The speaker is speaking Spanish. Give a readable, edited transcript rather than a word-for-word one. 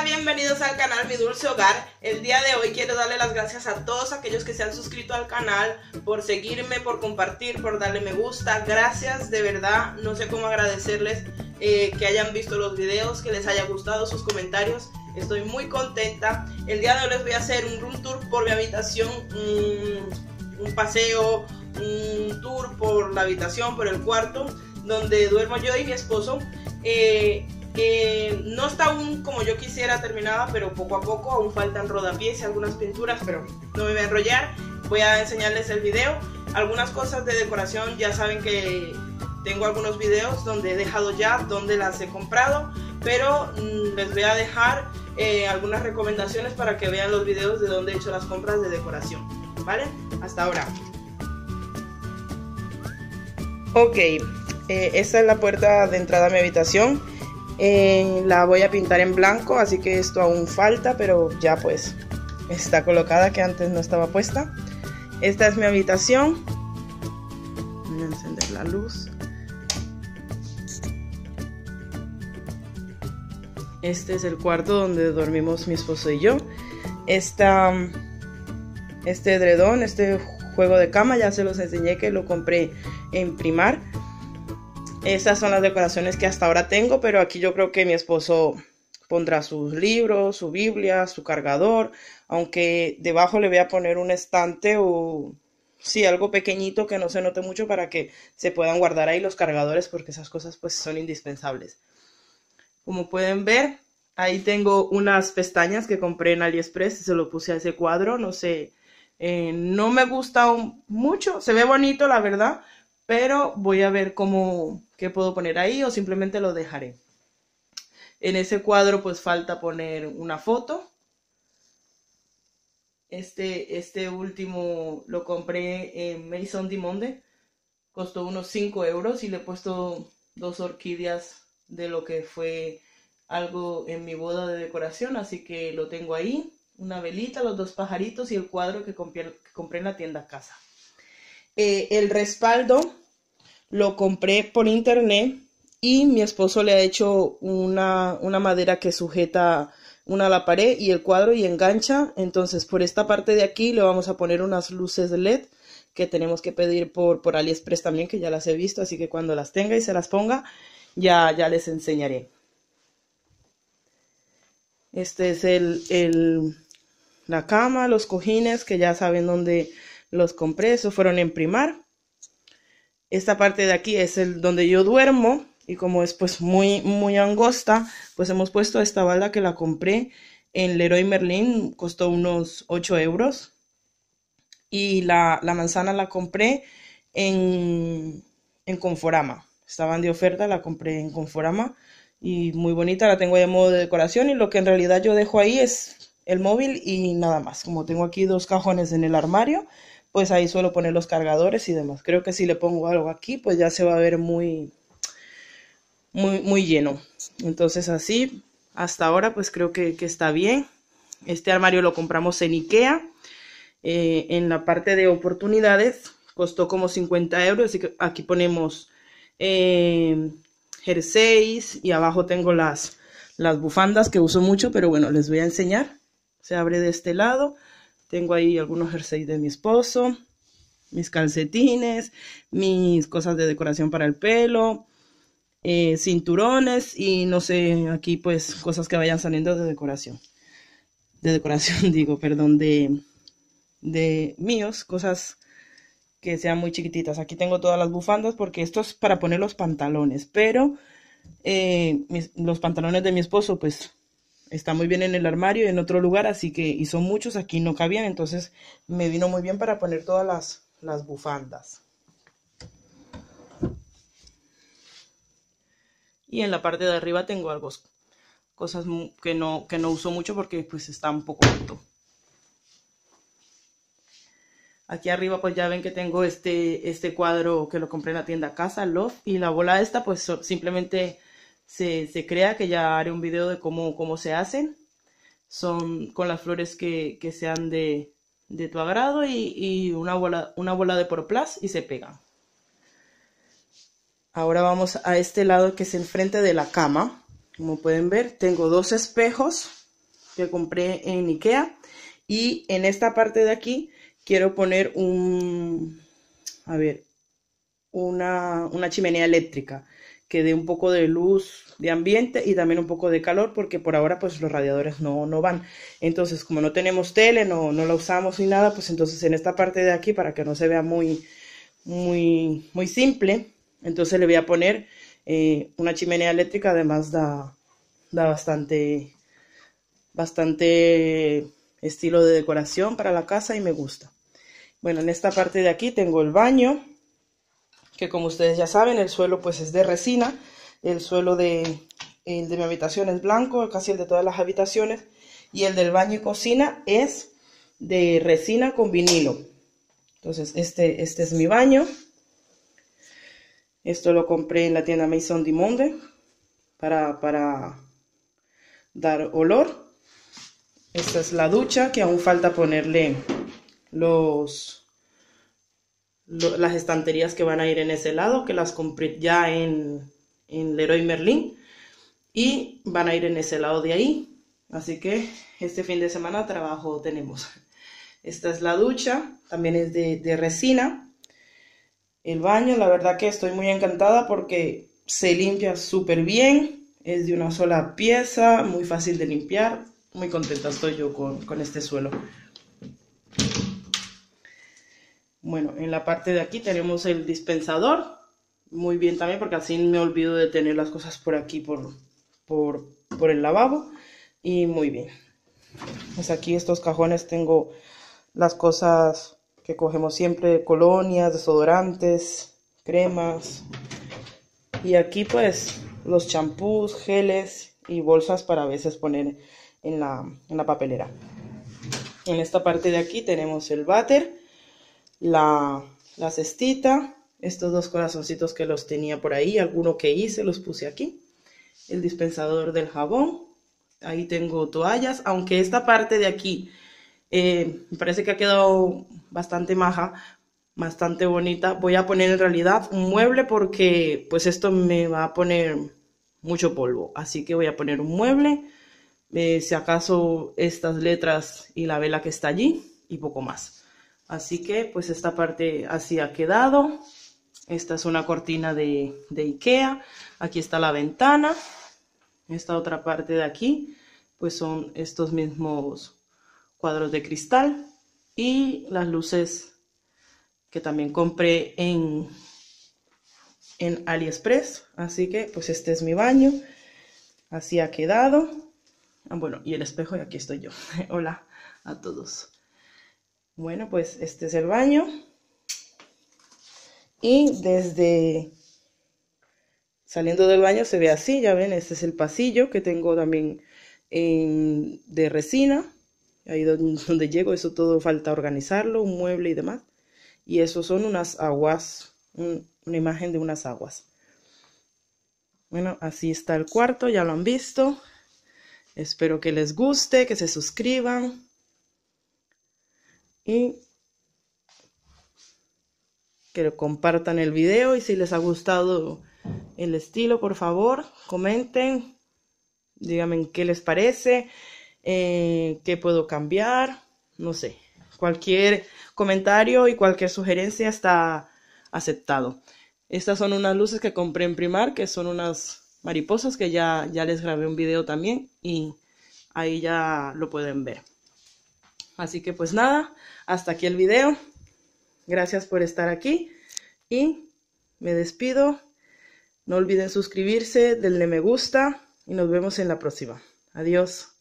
Bienvenidos al canal Mi Dulce Hogar. El día de hoy quiero darle las gracias a todos aquellos que se han suscrito al canal, por seguirme, por compartir, por darle me gusta. Gracias, de verdad, no sé cómo agradecerles que hayan visto los videos, que les haya gustado sus comentarios. Estoy muy contenta. El día de hoy les voy a hacer un room tour por mi habitación, un paseo, un tour por la habitación, por el cuarto donde duermo yo y mi esposo. No está aún como yo quisiera terminada, pero poco a poco aún faltan rodapiés y algunas pinturas, pero no me voy a enrollar. Voy a enseñarles el video. Algunas cosas de decoración, ya saben que tengo algunos videos donde he dejado ya donde las he comprado, pero les voy a dejar algunas recomendaciones para que vean los videos de donde he hecho las compras de decoración, ¿vale? Hasta ahora. Ok, esta es la puerta de entrada a mi habitación. La voy a pintar en blanco, así que esto aún falta, pero ya pues está colocada, que antes no estaba puesta. Esta es mi habitación. Voy a encender la luz. Este es el cuarto donde dormimos mi esposo y yo. Este edredón, este juego de cama, ya se los enseñé que lo compré en Primar. Estas son las decoraciones que hasta ahora tengo, pero aquí yo creo que mi esposo pondrá sus libros, su Biblia, su cargador, aunque debajo le voy a poner un estante o sí, algo pequeñito que no se note mucho para que se puedan guardar ahí los cargadores, porque esas cosas pues son indispensables. Como pueden ver, ahí tengo unas pestañas que compré en AliExpress y se lo puse a ese cuadro, no sé, no me gusta mucho, se ve bonito la verdad, pero voy a ver qué puedo poner ahí o simplemente lo dejaré. En ese cuadro pues falta poner una foto. Este último lo compré en Maison du Monde, costó unos 5 euros y le he puesto 2 orquídeas de lo que fue algo en mi boda de decoración, así que lo tengo ahí, una velita, los 2 pajaritos y el cuadro que compré en la tienda Casa. El respaldo lo compré por internet y mi esposo le ha hecho una madera que sujeta una a la pared y el cuadro y engancha. Entonces por esta parte de aquí le vamos a poner unas luces LED que tenemos que pedir por AliExpress también, que ya las he visto, así que cuando las tenga y se las ponga ya les enseñaré. Este es la cama, los cojines, que ya saben dónde los compré, esos fueron en Primar. Esta parte de aquí es donde yo duermo y como es pues muy angosta, pues hemos puesto esta balda que la compré en Leroy Merlin, costó unos 8 euros. Y la manzana la compré en Conforama, estaban de oferta, la compré en Conforama y muy bonita, la tengo ahí en modo de decoración y lo que en realidad yo dejo ahí es el móvil y nada más. Como tengo aquí 2 cajones en el armario, pues ahí suelo poner los cargadores y demás. Creo que si le pongo algo aquí, pues ya se va a ver muy lleno. Entonces así, hasta ahora pues creo que está bien. Este armario lo compramos en Ikea. En la parte de oportunidades costó como 50 euros, así que aquí ponemos jerseys y abajo tengo las bufandas que uso mucho, pero bueno, les voy a enseñar. Se abre de este lado. Tengo ahí algunos jerseys de mi esposo, mis calcetines, mis cosas de decoración para el pelo, cinturones y no sé, aquí pues cosas que vayan saliendo de decoración. Digo, perdón, de míos, cosas que sean muy chiquititas. Aquí tengo todas las bufandas porque esto es para poner los pantalones, pero los pantalones de mi esposo pues está muy bien en el armario, en otro lugar, así que, y son muchos, aquí no cabían, entonces me vino muy bien para poner todas las bufandas. Y en la parte de arriba tengo cosas que no uso mucho porque pues está un poco alto. Aquí arriba pues ya ven que tengo este cuadro que lo compré en la tienda Casa, Love, y la bola esta pues simplemente se crea, que ya haré un video de cómo se hacen. Son con las flores que sean de tu agrado y una bola de Poroplast y se pegan. Ahora vamos a este lado que es el frente de la cama. Como pueden ver, tengo 2 espejos que compré en Ikea. Y en esta parte de aquí quiero poner una chimenea eléctrica que dé un poco de luz de ambiente y también un poco de calor, porque por ahora pues los radiadores no van. Entonces, como no tenemos tele, no la usamos ni nada, pues entonces en esta parte de aquí, para que no se vea muy simple, entonces le voy a poner una chimenea eléctrica. Además da bastante estilo de decoración para la casa y me gusta. Bueno, en esta parte de aquí tengo el baño, que como ustedes ya saben, el suelo pues es de resina. El suelo el de mi habitación es blanco, casi el de todas las habitaciones, y el del baño y cocina es de resina con vinilo. Entonces este es mi baño. Esto lo compré en la tienda Maison du Monde para dar olor. Esta es la ducha, que aún falta ponerle las estanterías que van a ir en ese lado, que las compré ya en Leroy Merlin y van a ir en ese lado de ahí. Así que este fin de semana trabajo tenemos. Esta es la ducha, también es de resina. El baño, la verdad que estoy muy encantada porque se limpia súper bien. Es de una sola pieza, muy fácil de limpiar. Muy contenta estoy yo con este suelo. Bueno, en la parte de aquí tenemos el dispensador. Muy bien también, porque así me olvido de tener las cosas por aquí, por el lavabo. Y muy bien. Pues aquí estos cajones tengo las cosas que cogemos siempre: colonias, desodorantes, cremas. Y aquí pues los champús, geles y bolsas para a veces poner en la papelera. En esta parte de aquí tenemos el váter, la cestita, estos dos corazoncitos que los tenía por ahí, alguno que hice los puse aquí, el dispensador del jabón, ahí tengo toallas, aunque esta parte de aquí me parece que ha quedado bastante maja, bastante bonita. Voy a poner en realidad un mueble porque pues esto me va a poner mucho polvo, así que voy a poner un mueble, si acaso estas letras y la vela que está allí y poco más. Así que pues esta parte así ha quedado. Esta es una cortina de Ikea. Aquí está la ventana. Esta otra parte de aquí pues son estos mismos cuadros de cristal y las luces que también compré en AliExpress. Así que pues este es mi baño, así ha quedado. Bueno, y el espejo, y aquí estoy yo. Hola a todos. Bueno, pues este es el baño. Y desde saliendo del baño se ve así, ya ven, este es el pasillo que tengo también de resina. Ahí donde llego, eso todo falta organizarlo, un mueble y demás. Y eso son unas aguas, una imagen de unas aguas. Bueno, así está el cuarto, ya lo han visto. Espero que les guste, que se suscriban. Y que compartan el video. Y si les ha gustado el estilo, por favor, comenten. Díganme qué les parece, qué puedo cambiar, no sé. Cualquier comentario y cualquier sugerencia está aceptado. Estas son unas luces que compré en Primark, que son unas mariposas que ya les grabé un video también y ahí ya lo pueden ver. Así que pues nada, hasta aquí el video. Gracias por estar aquí y me despido. No olviden suscribirse, denle me gusta y nos vemos en la próxima. Adiós.